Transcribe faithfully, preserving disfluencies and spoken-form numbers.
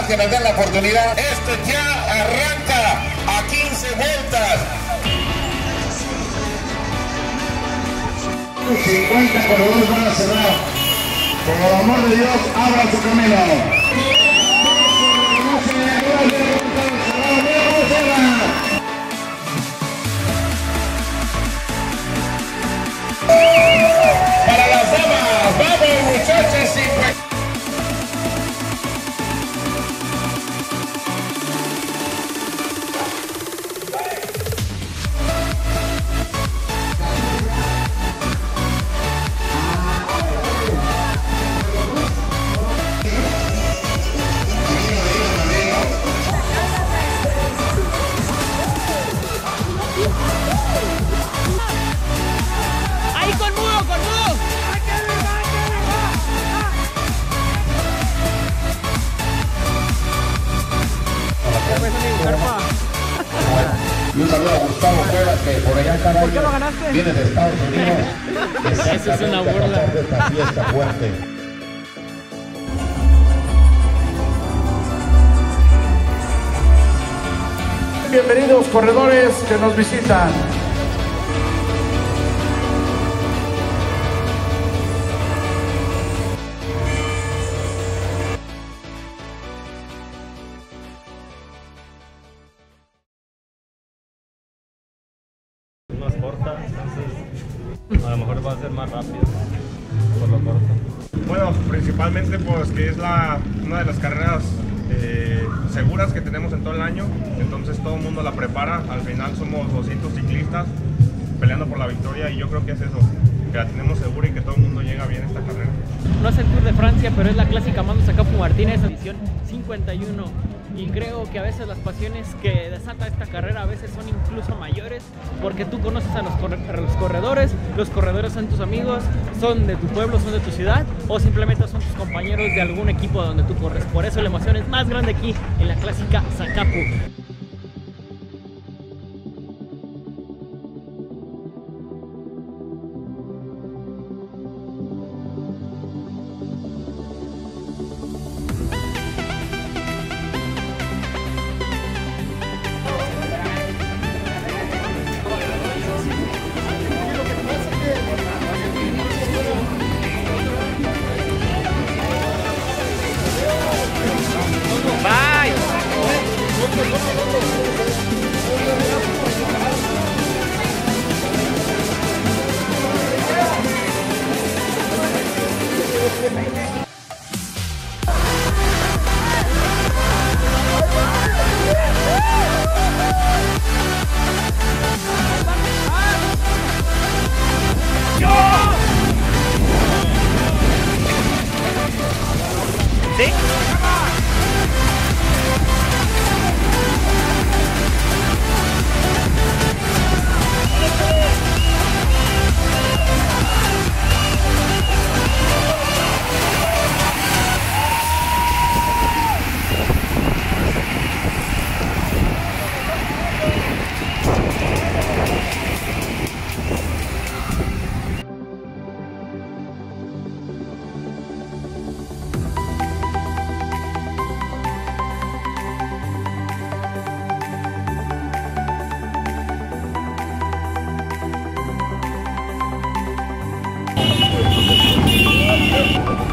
Ojalá que nos den la oportunidad. Esto ya arranca a quince vueltas. cincuenta corredores van a cerrar. Por el amor de Dios, abran su camino. Para las damas, vamos muchachos. Y un saludo a Gustavo Cuevas, que por allá cada año viene de Estados Unidos. Eso es una burla. De esta fiesta fuerte. Bienvenidos corredores que nos visitan. Más corta, entonces a lo mejor va a ser más rápido por lo corto. Bueno, principalmente pues que es la, una de las carreras eh, seguras que tenemos en todo el año, entonces todo el mundo la prepara. Al final somos doscientos ciclistas peleando por la victoria y yo creo que es eso, que la tenemos segura y que todo el mundo llega bien a esta carrera. No es el Tour de Francia, pero es la clásica Mando Zacapu Martínez, edición cincuenta y uno. Y creo que a veces las pasiones que desata esta carrera a veces son incluso mayores, porque tú conoces a los, corre a los corredores, los corredores son tus amigos, son de tu pueblo, son de tu ciudad, o simplemente son tus compañeros de algún equipo donde tú corres. Por eso la emoción es más grande aquí en la clásica Zacapu. ¿Sí? Thank you.